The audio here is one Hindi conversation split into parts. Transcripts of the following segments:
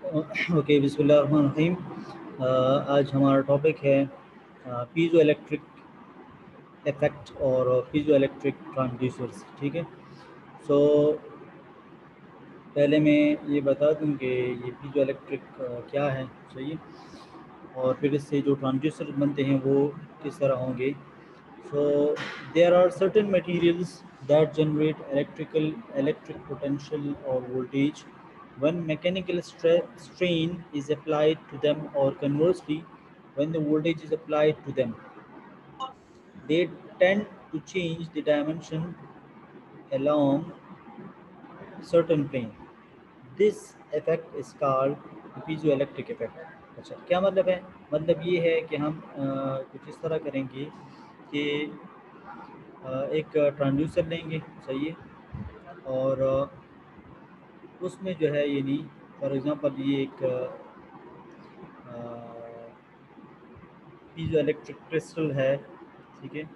ओके, बिस्मिल्लाहिर्रहमानिर्रहीम। आज हमारा टॉपिक है पीजो इलेक्ट्रिक इफेक्ट और पीजो इलेक्ट्रिक ट्रांसड्यूसर्स। ठीक है। सो पहले मैं ये बता दूं कि ये पीजो इलेक्ट्रिक क्या है, सही है, और फिर इससे जो ट्रांसड्यूसर बनते हैं वो किस तरह होंगे। So there are certain materials that generate electric potential or voltage when mechanical strain is applied to them, or conversely when the voltage is applied to them. They tend to change the dimension along certain plane. This effect is called the piezoelectric effect. अच्छा, क्या मतलब है? मतलब ये है कि हम कुछ इस तरह करेंगे कि एक ट्रांसड्यूसर लेंगे, सही है, और उसमें जो है ये नहीं, फॉर एग्जांपल ये एक पीजो इलेक्ट्रिक क्रिस्टल है, ठीक है,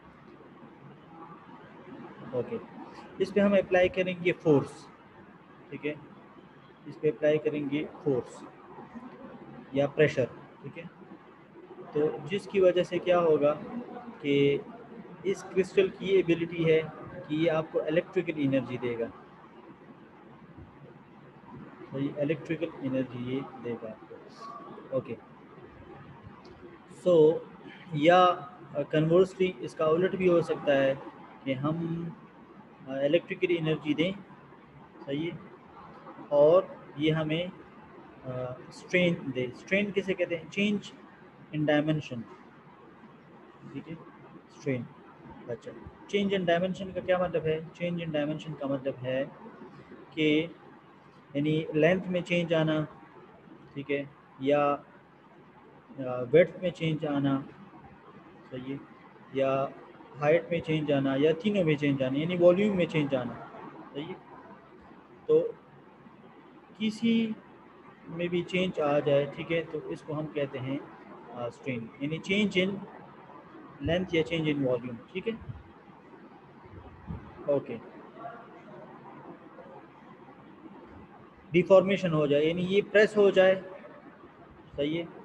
ओके। इस पे हम अप्लाई करेंगे फोर्स, ठीक है, इस पे अप्लाई करेंगे फोर्स या प्रेशर, ठीक है। तो जिसकी वजह से क्या होगा कि इस क्रिस्टल की एबिलिटी है कि ये आपको इलेक्ट्रिकल एनर्जी देगा, तो ये इलेक्ट्रिकल एनर्जी ये देगा आपको, ओके। सो या कन्वर्सली इसका उलट भी हो सकता है कि हम इलेक्ट्रिकल एनर्जी दें, सही है, और ये हमें स्ट्रेन दे। स्ट्रेन किसे कहते हैं? चेंज इन डायमेंशन, ठीक है, स्ट्रेन। अच्छा, चेंज इन डायमेंशन का क्या मतलब है? चेंज इन डायमेंशन का मतलब है कि यानी लेंथ में चेंज आना, ठीक है, या वेड्थ में चेंज आना, सही है, या हाइट में चेंज आना, या तीनों में चेंज आना, यानी वॉल्यूम में चेंज आना, सही है। तो किसी में भी चेंज आ जाए, ठीक है, तो इसको हम कहते हैं स्ट्रेन, यानी चेंज इन लेंथ या चेंज इन वॉल्यूम, ठीक है, ओके। डिफॉर्मेशन हो जाए, यानी ये प्रेस हो जाए, सही है,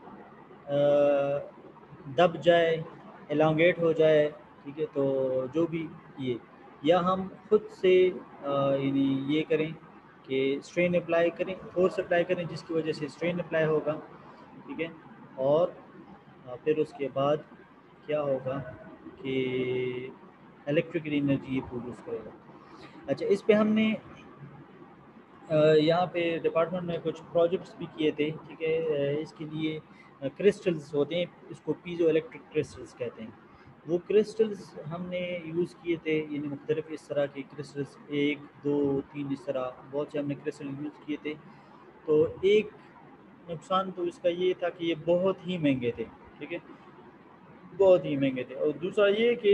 दब जाए, एलोंगेट हो जाए, ठीक है, तो जो भी ये, या हम खुद से यानी ये करें कि स्ट्रेन अप्लाई करें, फोर्स अप्लाई करें, जिसकी वजह से स्ट्रेन अप्लाई होगा, ठीक है, और फिर उसके बाद क्या होगा कि इलेक्ट्रिकल एनर्जी ये प्रोड्यूस करेगा। अच्छा, इस पे हमने यहाँ पे डिपार्टमेंट में कुछ प्रोजेक्ट्स भी किए थे, ठीक है। इसके लिए क्रिस्टल्स होते हैं, इसको पीजो इलेक्ट्रिक क्रिस्टल्स कहते हैं। वो क्रिस्टल्स हमने यूज़ किए थे, यानी मुख्तलिफ इस तरह के क्रिस्टल्स, 1 2 3 इस तरह बहुत से हमने क्रिस्टल यूज़ किए थे। तो एक नुकसान तो इसका ये था कि ये बहुत ही महंगे थे, ठीक है, बहुत ही महंगे थे, और दूसरा ये कि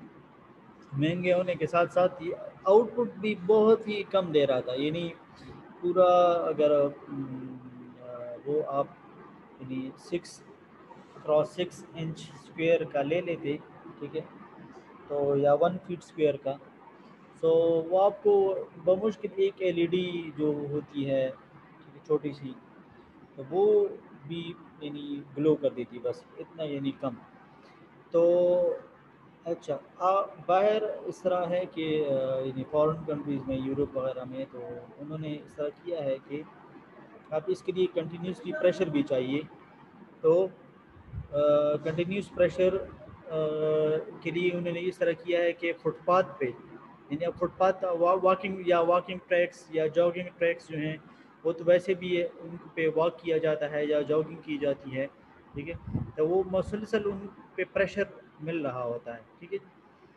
महंगे होने के साथ साथ ये आउटपुट भी बहुत ही कम दे रहा था। यानी पूरा अगर वो आप यानी 6x6 इंच स्क्वायर का ले लेते, ठीक है, तो या 1 फीट स्क्वायर का, सो वो आपको बमुश्किल एक एलईडी जो होती है, ठीक है, छोटी सी, तो वो भी यानी ग्लो कर देती, बस इतना, यानी कम। तो अच्छा, बाहर इस तरह है कि यानी फॉरेन कंट्रीज़ में, यूरोप वगैरह में, तो उन्होंने इस तरह किया है कि आप इसके लिए कंटिन्यूसली प्रेशर भी चाहिए। तो कंटिन्यूस प्रेशर के लिए उन्होंने इस तरह किया है कि फुटपाथ पे, यानी अब फुटपाथ वॉकिंग ट्रैक्स या जॉगिंग ट्रैक्स जो हैं, वो तो वैसे भी है, उन पे वॉक किया जाता है या जॉगिंग की जाती है, ठीक है, तो वो मुसलसल उन पे प्रेशर मिल रहा होता है, ठीक है,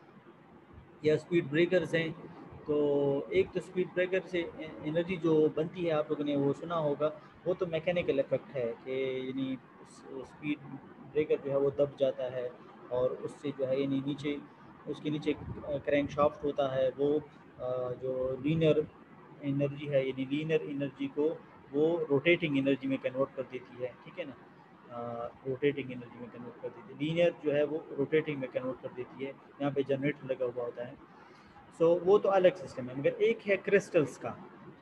या स्पीड ब्रेकर्स हैं। तो एक तो स्पीड ब्रेकर से एनर्जी जो बनती है, आप लोगों ने वो सुना होगा, वो तो मैकेनिकल इफेक्ट है कि यानी स्पीड ब्रेकर जो है वो दब जाता है, और उससे जो है यानी नीचे, उसके नीचे क्रैंक शाफ्ट होता है, वो जो लीनियर एनर्जी है, यानी लीनियर एनर्जी को वो रोटेटिंग एनर्जी में कन्वर्ट कर देती है, ठीक है ना, रोटेटिंग एनर्जी में कन्वर्ट कर देती है। लीनियर जो है वो रोटेटिंग में कन्वर्ट कर देती है, यहाँ पे जनरेटर लगा हुआ होता है। सो वो तो अलग सिस्टम है, मगर एक है क्रिस्टल्स का, ठीक है।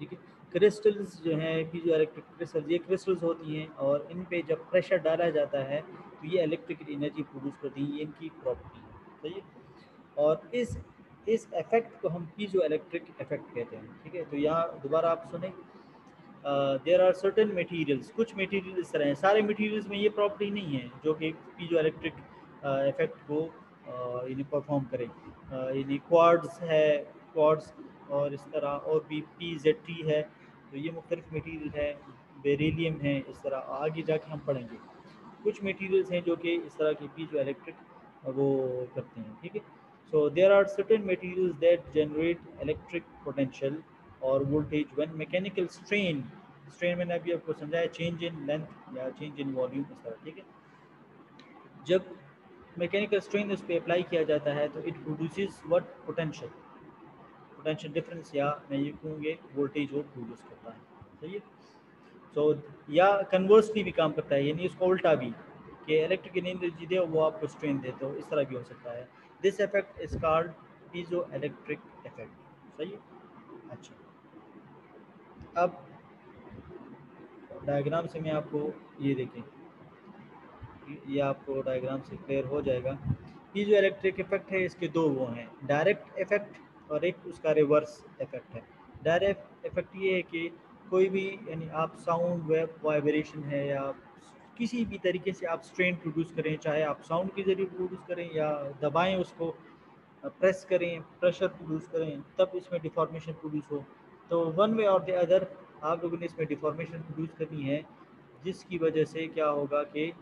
क्रिस्टल्स जो हैं पीजो इलेक्ट्रिक क्रिस्टल्स, ये क्रिस्टल्स होती हैं और इन पे जब प्रेशर डाला जाता है तो ये इलेक्ट्रिकल एनर्जी प्रोड्यूस करती हैं, ये इनकी प्रॉपर्टी है, सही है। और इस इफेक्ट को हम पीजो इलेक्ट्रिक इफेक्ट कहते हैं, ठीक है। तो यहाँ दोबारा आप सुने, देयर आर सर्टेन मटेरियल्स, कुछ मटेरियल इस तरह हैं, सारे मटेरियल्स में ये प्रॉपर्टी नहीं है जो कि पीजो इलेक्ट्रिक इफेक्ट को यानी परफॉर्म करे। यानी क्वार्ट्ज है, क्वार्ट्ज और इस तरह और भी PZT है, तो ये मुख्तलिफ मटीरियल है, बेरिलियम है, इस तरह आगे जाके हम पढ़ेंगे। कुछ मटेरियल्स हैं जो कि इस तरह की पीजो इलेक्ट्रिक वो करते हैं, ठीक है। So there are certain materials that generate electric potential और voltage when mechanical strain, strain मैंने अभी आपको समझाया चेंज इन लेंथ या चेंज इन वॉल्यूम, इस तरह, ठीक है। जब मैकेनिकल स्ट्रेन उस पर अप्लाई किया जाता है तो it produces what, potential, potential difference, या मैं ये कहूँगे वोल्टेज वो प्रोड्यूस करता है, सही है। सो या कन्वर्सली भी काम करता है, यानी इसको उल्टा भी कि इलेक्ट्रिकल एनर्जी दे वो आपको स्ट्रेन दे, तो इस तरह भी हो सकता है। This effect is called piezo electric effect, सही है। अच्छा, अब डायग्राम से मैं आपको ये देखें, ये आपको डायग्राम से क्लियर हो जाएगा। पीजो इलेक्ट्रिक इफेक्ट है, इसके दो वो हैं, डायरेक्ट इफेक्ट और एक उसका रिवर्स इफेक्ट है। डायरेक्ट इफेक्ट ये है कि कोई भी यानी आप साउंड वेव वाइब्रेशन है या किसी भी तरीके से आप स्ट्रेन प्रोड्यूस करें, चाहे आप साउंड के जरिए प्रोड्यूस करें या दबाएं उसको, प्रेस करें, प्रेशर प्रोड्यूस करें, तब इसमें डिफॉर्मेशन प्रोड्यूस हो। तो वन वे और द अदर आप लोगों ने इसमें डिफॉर्मेशन प्रोड्यूस करनी है, जिसकी वजह से क्या होगा कि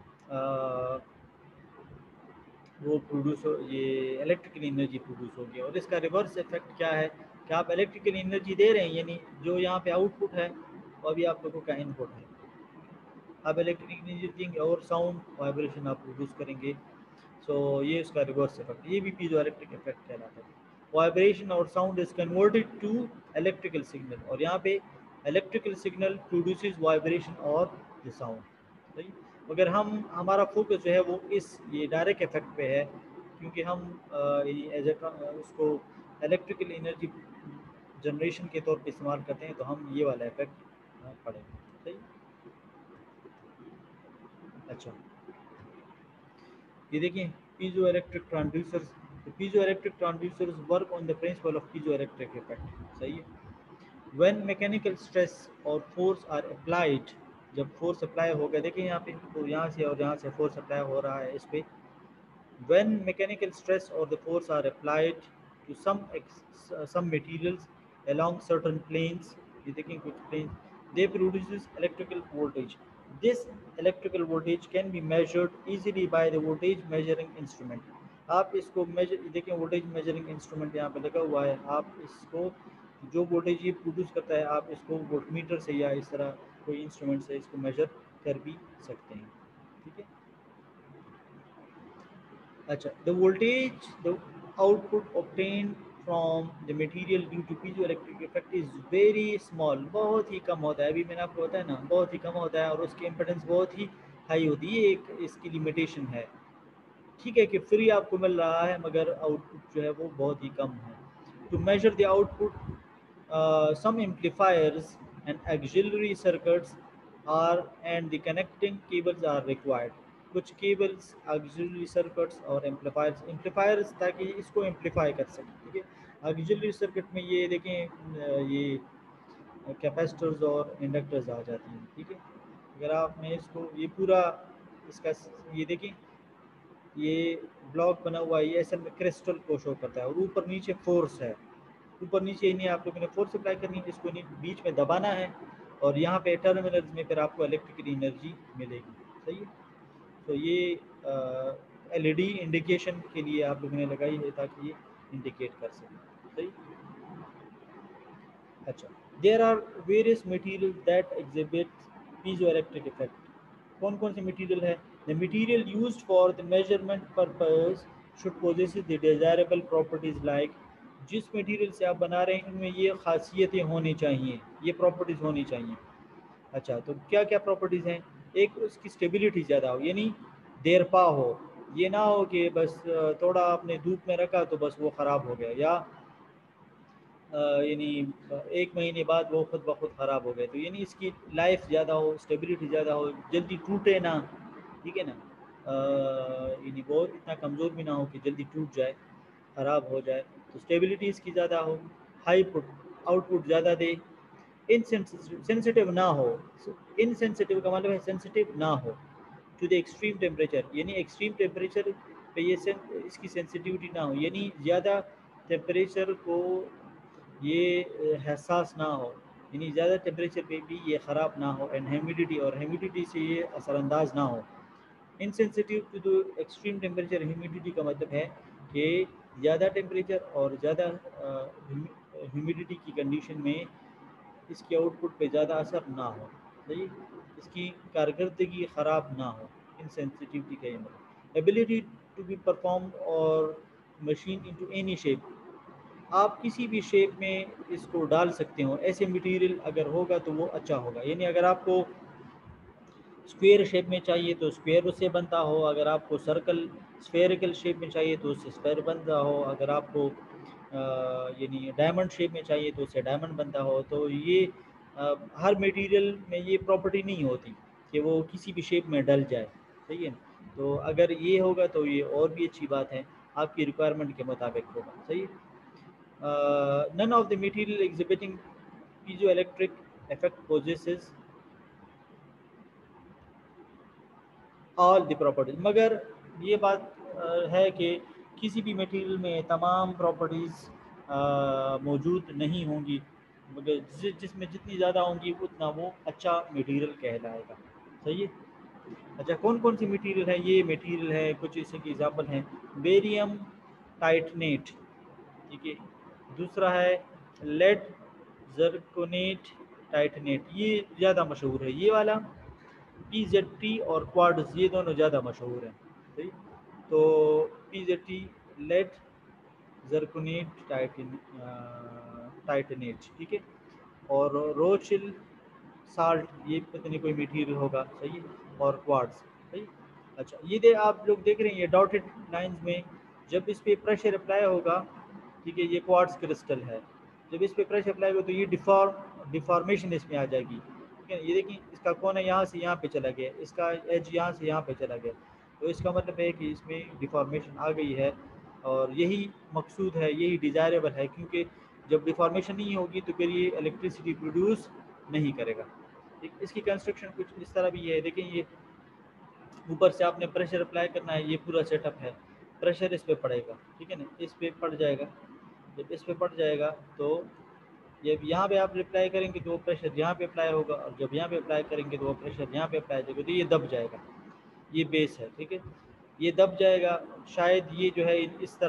वो प्रोड्यूस हो, ये इलेक्ट्रिकल एनर्जी प्रोड्यूस होगी। और इसका रिवर्स इफेक्ट क्या है कि आप इलेक्ट्रिकल एनर्जी दे रहे हैं, यानी जो यहाँ पे आउटपुट है वो अभी आप लोगों का इनपुट है, आप इलेक्ट्रिकल एनर्जी देंगे और साउंड वाइब्रेशन आप प्रोड्यूस करेंगे। सो ये उसका रिवर्स इफेक्ट, ये भी पीजो इलेक्ट्रिक इफेक्ट कहलाता है। वाइब्रेशन और sound is converted to electrical signal, और यहाँ पे इलेक्ट्रिकल सिग्नल प्रोड्यूसेस वाइब्रेशन और द साउंड, सही। अगर हम हमारा फोकस जो है वो इस ये डायरेक्ट इफेक्ट पे है, क्योंकि हम उसको इलेक्ट्रिकल एनर्जी जनरेशन के तौर पे इस्तेमाल करते हैं, तो हम ये वाला इफेक्ट पढ़ेंगे, सही। अच्छा, ये देखिए पीजो इलेक्ट्रिक ट्रांसड्यूसर्स, तो piezo electric transducers work on the principle of piezo electric effect, सही है। व्हेन मैकेनिकल स्ट्रेस और फोर्स आर अप्लाइड, जब फोर्स अप्लाई हो गया, देखिए यहाँ पे तो यहाँ से और यहाँ से फोर्स अप्लाई हो रहा है इस पे। व्हेन मैकेनिकल स्ट्रेस और the force are applied to some materials along certain planes, ये देखें कुछ planes, they produces electrical voltage. This electrical voltage can be measured easily by the voltage measuring instrument. आप इसको मेजर देखें, वोल्टेज मेजरिंग इंस्ट्रूमेंट यहाँ पे लगा हुआ है, आप इसको जो वोल्टेज ये प्रोड्यूस करता है आप इसको वोल्टमीटर से या इस तरह कोई इंस्ट्रूमेंट से इसको मेजर कर भी सकते हैं, ठीक है। अच्छा, the voltage, the output obtained from the material due to piezoelectric effect is very small, बहुत ही कम होता है। अभी मैंने आपको बताया ना, बहुत ही कम होता है और उसकी इम्पिडेंस बहुत ही हाई होती है, एक इसकी लिमिटेशन है। ठीक है कि फ्री आपको मिल रहा है मगर आउटपुट जो है वो बहुत ही कम है। To measure the output some amplifiers and auxiliary circuits are and the connecting cables are required. कुछ केबल्स, ऑक्सिलरी सर्किट्स और एम्पलीफायर्स ताकि इसको एम्पलीफाई कर सकें, ठीक है। ऑक्सिलरी सर्किट में ये देखें ये कैपेसिटर्स और इंडक्टर्स आ जाती हैं, ठीक है। अगर आप मैं इसको ये पूरा इसका ये देखें, ये ब्लॉक बना हुआ है, ये असल में क्रिस्टल को शो करता है और ऊपर नीचे फोर्स है, ऊपर नीचे इन्हें आप लोगों ने फोर्स अप्लाई करनी है, इसको बीच में दबाना है और यहाँ पे टर्मिनल्स में फिर आपको इलेक्ट्रिकल एनर्जी मिलेगी, सही है। तो ये LED इंडिकेशन के लिए आप लोगों ने लगाई है ताकि ये इंडिकेट कर सके, सही। अच्छा, there are various material that exhibit piezoelectric effect. कौन कौन से मटेरियल है? The material used for the measurement purpose should possess the desirable properties like, जिस मटेरियल से आप बना रहे हैं इनमें ये खासियतें होनी चाहिए, ये प्रॉपर्टीज़ होनी चाहिए। अच्छा, तो क्या क्या प्रॉपर्टीज़ हैं? एक, उसकी स्टेबिलिटी ज़्यादा हो, यानी देरपा हो, ये ना हो कि बस थोड़ा आपने धूप में रखा तो बस वो ख़राब हो गया, या यानी 1 महीने बाद वो खुद ब खुद ख़राब हो गए, तो यानी इसकी लाइफ ज़्यादा हो, स्टेबिलिटी ज़्यादा हो, जल्दी टूटे ना, ठीक है ना, यानी वो इतना कमज़ोर भी ना हो कि जल्दी टूट जाए, ख़राब हो जाए। तो स्टेबिलिटी इसकी ज़्यादा हो, हाई पुट आउटपुट ज़्यादा दे, इनसेंसिटिव ना हो। इनसेंसिटिव का मतलब है सेंसिटिव ना हो टू द एक्सट्रीम टेम्परेचर, यानी एक्सट्रीम टेम्परेचर पे ये इसकी सेंसिटिविटी ना हो, यानी ज़्यादा टेम्परेचर को ये हसास ना हो, यानी ज़्यादा टेम्परेचर पे भी ये ख़राब ना हो, एंड ह्यूमिडिटी, और ह्यूमिडिटी से ये असरअंदाज ना हो। Insensitive to the extreme temperature humidity का मतलब है कि ज़्यादा टेम्परेचर और ज़्यादा ह्यूमिडिटी की कंडीशन में इसके आउटपुट पे ज़्यादा असर ना हो, सही, इसकी कारकर्दगी ख़राब ना हो। इनसेंसिटिविटी का ये मतलब एबिलिटी टू बी परफॉर्म और मशीन इनटू एनी शेप, आप किसी भी शेप में इसको डाल सकते हो, ऐसे मटेरियल अगर होगा तो वो अच्छा होगा, यानी अगर आपको स्क्वायर शेप में चाहिए तो स्क्वायर उससे बनता हो, अगर आपको सर्कल स्फेरिकल शेप में चाहिए तो उससे स्क्वायर बनता हो, अगर आपको यानी डायमंड शेप में चाहिए तो उससे डायमंड बनता हो। तो ये हर मटेरियल में ये प्रॉपर्टी नहीं होती कि वो किसी भी शेप में डल जाए, सही है ना। तो अगर ये होगा तो ये और भी अच्छी बात है, आपकी रिक्वायरमेंट के मुताबिक होगा, सही है। None of the material exhibiting piezoelectric effect possesses all the properties, मगर ये बात है कि किसी भी मटेरियल में तमाम प्रॉपर्टीज़ मौजूद नहीं होंगी, मगर जिसमें जितनी ज़्यादा होंगी उतना वो अच्छा मटेरियल कहलाएगा, सही है। अच्छा, कौन कौन सी मटेरियल है, ये मटेरियल है कुछ इसके एग्जाम्पल हैं, बेरियम टाइटनेट, ठीक है, दूसरा है लेड जरकोनेट टाइटनेट, ये ज़्यादा मशहूर है, ये वाला PZT और क्वार्ट्ज ये दोनों ज़्यादा मशहूर हैं, सही। तो PZT लेड जरकोनेट टाइटनेट, ठीक है, और रोचिल साल्ट ये पता नहीं कोई मटीरियल होगा, सही है, और क्वार्ट्ज, सही। अच्छा, ये आप लोग देख रहे हैं ये डॉटेड लाइंस में, जब इस पर प्रेशर अप्लाई होगा, ठीक है, ये क्वार्ट्ज क्रिस्टल है, जब इस पर प्रेशर अप्लाई होगा तो ये डिफॉर्मेशन इसमें आ जाएगी, ठीक है। ये देखिए इसका कोना यहाँ से यहाँ पे चला गया, इसका एज यहाँ से यहाँ पे चला गया, तो इसका मतलब है कि इसमें डिफॉर्मेशन आ गई है, और यही मकसूद है, यही डिज़ायरेबल है, क्योंकि जब डिफॉर्मेशन नहीं होगी तो फिर ये इलेक्ट्रिसिटी प्रोड्यूस नहीं करेगा। इसकी कंस्ट्रक्शन कुछ इस तरह भी है, देखिए ये ऊपर से आपने प्रेशर अप्लाई करना है, ये पूरा सेटअप है, प्रेशर इस पे पड़ेगा, ठीक है ना, इस पे पड़ जाएगा, जब इस पे पड़ जाएगा तो जब यहाँ पे आप अप्लाई करेंगे तो वो प्रेशर यहाँ पे अप्लाई होगा, और जब यहाँ पे अप्लाई करेंगे तो वो प्रेशर यहाँ पे अप्लाई जाएगा, तो ये दब जाएगा, ये बेस है, ठीक है, ये दब जाएगा, शायद ये जो है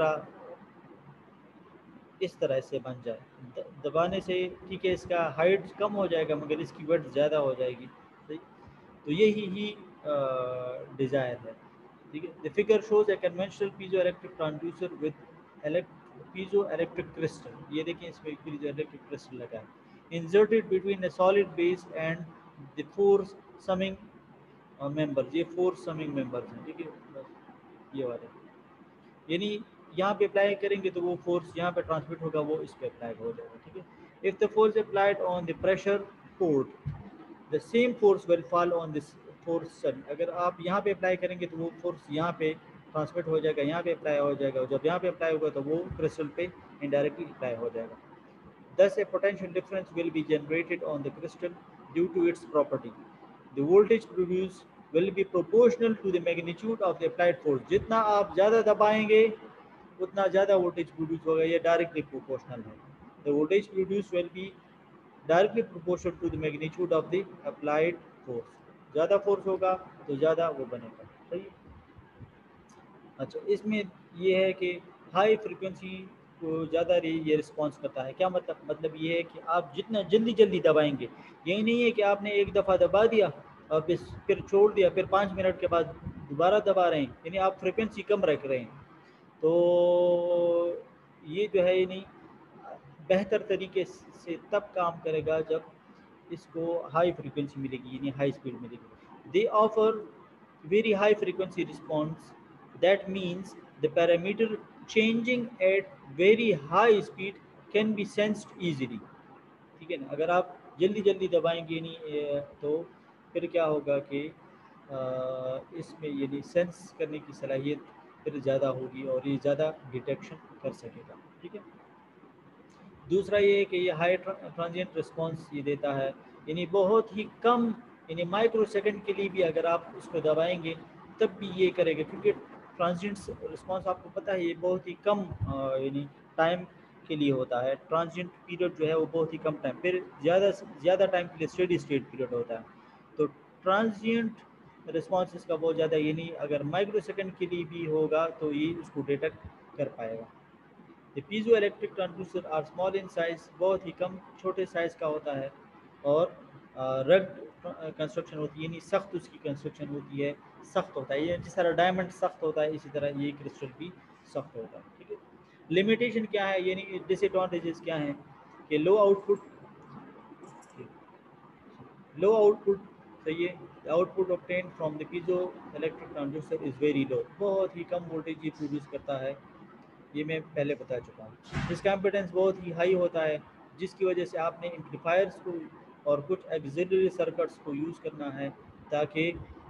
इस तरह से बन जाए, दबाने से, ठीक है, इसका हाइट कम हो जाएगा मगर इसकी वेट ज़्यादा हो जाएगी, सही। तो यही ही डिज़ायर है, ठीक है। The figure shows a conventional piezo electric transducer with piezo electric crystal, ये देखिए इसमें पीजो इलेक्ट्रिक क्रिस्टल लगा है, inserted between a solid base and the force summing members, ये फोर समिंग मेंबर्स हैं, ठीक है, ये वाले, यानी यहाँ पे अप्लाई करेंगे तो वो फोर्स यहाँ पे ट्रांसमिट होगा, वो इस पे अप्लाई हो जाएगा, ठीक है। If the force applied on the pressure port the same force will fall on this force sum, अगर आप यहाँ पे अप्लाई करेंगे तो वो फोर्स यहाँ पे ट्रांसमिट हो जाएगा, यहाँ पे अप्लाई हो जाएगा, और जब यहाँ पे अप्लाई होगा तो वो क्रिस्टल पे इनडायरेक्टली अप्लाई हो जाएगा। Thus, a potential difference will be generated on the crystal due to its property. The voltage produced will be proportional to the magnitude of the applied force. जितना आप ज़्यादा दबाएंगे उतना ज़्यादा वोल्टेज प्रोड्यूस होगा, ये डायरेक्टली प्रोपोर्शनल है। The voltage produced will be directly proportional to the magnitude of the applied force. ज़्यादा फोर्स होगा तो ज़्यादा वो बनेगा, सही। अच्छा, इसमें ये है कि हाई फ्रिक्वेंसी को ज़्यादा ये रिस्पॉन्स करता है, क्या मतलब ये है कि आप जितना जल्दी जल्दी दबाएंगे, यही नहीं है कि आपने एक दफ़ा दबा दिया और फिर छोड़ दिया, फिर 5 मिनट के बाद दोबारा दबा रहे हैं, यानी आप फ्रिक्वेंसी कम रख रहे हैं, तो ये जो है नहीं बेहतर तरीके से तब काम करेगा जब इसको हाई फ्रीक्वेंसी मिलेगी, यानी हाई स्पीड मिलेगी। They offer very high frequency response, that means the parameter changing at very high speed can be sensed easily, ठीक है ना। अगर आप जल्दी जल्दी दबाएंगे नहीं तो फिर क्या होगा कि इसमें यानी सेंस करने की सलाहियत फिर ज़्यादा होगी और ये ज़्यादा डिटेक्शन कर सकेगा, ठीक है। दूसरा ये है कि ये हाई ट्रांजिएंट रिस्पांस ये देता है, यानी बहुत ही कम, यानी माइक्रो सेकंड के लिए भी अगर आप उसको दबाएंगे तब भी ये करेगा, क्योंकि ट्रांजिएंट रिस्पांस आपको पता है ये बहुत ही कम यानी टाइम के लिए होता है। ट्रांजिएंट पीरियड जो है वो बहुत ही कम टाइम, फिर ज़्यादा से ज़्यादा टाइम के लिए स्टेडी स्टेट पीरियड होता है। तो ट्रांजिएंट रिस्पांस इसका बहुत ज़्यादा, यानी अगर माइक्रो सेकंड के लिए भी होगा तो ये उसको डिटेक्ट कर पाएगा। The piezo electric transducer are small in size, बहुत ही कम छोटे साइज़ का होता है, और रग्ड कंस्ट्रक्शन होती है, यानी सख्त उसकी कंस्ट्रक्शन होती है, सख्त होता है। ये जिस तरह डायमंड सख्त होता है इसी तरह ये क्रिस्टल भी सख्त होता है, ठीक है। लिमिटेशन क्या है, यानी डिसएडवांटेजेस क्या हैं कि लो आउटपुट, सही है, output obtain from the piezo electric transducer is very low, बहुत ही कम वोल्टेज ये प्रोड्यूस करता है, ये मैं पहले बता चुका हूँ। इसका इम्पिडेंस बहुत ही हाई होता है, जिसकी वजह से आपने एम्पलीफायर्स को और कुछ एक्सिलरी सर्किट्स को यूज़ करना है ताकि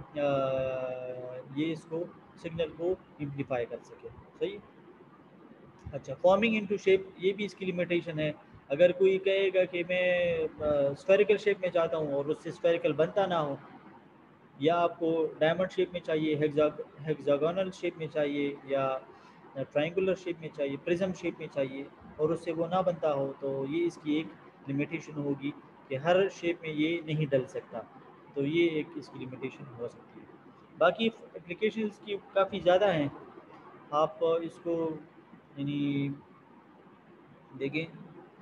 ये इसको सिग्नल को एम्पलीफाई कर सके, सही। अच्छा, फॉर्मिंग इनटू शेप, ये भी इसकी लिमिटेशन है। अगर कोई कहेगा कि मैं स्फेरिकल शेप में चाहता हूँ और उससे स्फेरिकल बनता ना हो, या आपको डायमंड शेप में चाहिए, हेक्सागोनल शेप में चाहिए, या ट्रायंगुलर शेप में चाहिए, प्रिज्म शेप में चाहिए, और उससे वो ना बनता हो, तो ये इसकी एक लिमिटेशन होगी कि हर शेप में ये नहीं डल सकता, तो ये एक इसकी लिमिटेशन हो सकती है। बाकी एप्लीकेशंस की काफ़ी ज़्यादा हैं, आप इसको यानी देखें।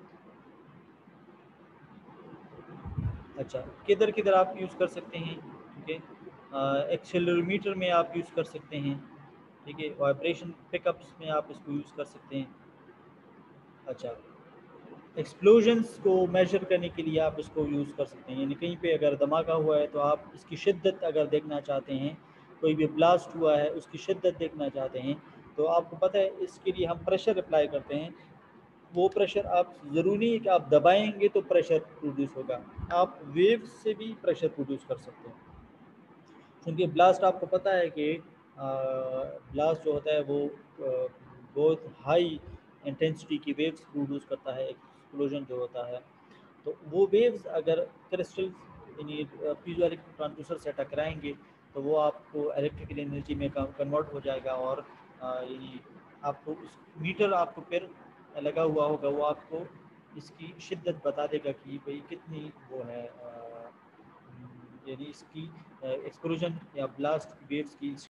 अच्छा, किधर किधर आप यूज़ कर सकते हैं, ठीक है। एक्सेलरोमीटर में आप यूज़ कर सकते हैं, ठीक है। वाइब्रेशन पिकअप्स में आप इसको यूज़ कर सकते हैं। अच्छा, एक्सप्लोजन्स को मेजर करने के लिए आप इसको यूज़ कर सकते हैं, यानी कहीं पे अगर धमाका हुआ है तो आप इसकी शिद्दत अगर देखना चाहते हैं, कोई भी ब्लास्ट हुआ है उसकी शिद्दत देखना चाहते हैं, तो आपको पता है इसके लिए हम प्रेशर अप्लाई करते हैं। वो प्रेशर आप, ज़रूरी नहीं है कि आप दबाएंगे तो प्रेशर प्रोड्यूस होगा, आप वेव से भी प्रेशर प्रोड्यूस कर सकते हैं, क्योंकि ब्लास्ट आपको पता है कि ब्लास्ट जो होता है वो बहुत हाई इंटेंसिटी की वेव्स प्रोड्यूस करता है, एक्सप्लोजन जो होता है। तो वो वेव्स अगर क्रिस्टल यानी पीजो इलेक्ट्रिक ट्रांसड्यूसर से टकराएंगे तो वो आपको इलेक्ट्रिकल एनर्जी में कन्वर्ट हो जाएगा, और यानी आपको उस मीटर आपको फिर लगा हुआ होगा, वो आपको इसकी शिद्दत बता देगा कि भाई कितनी वो है, यानी इसकी एक्सप्लोजन या ब्लास्ट वेव्स की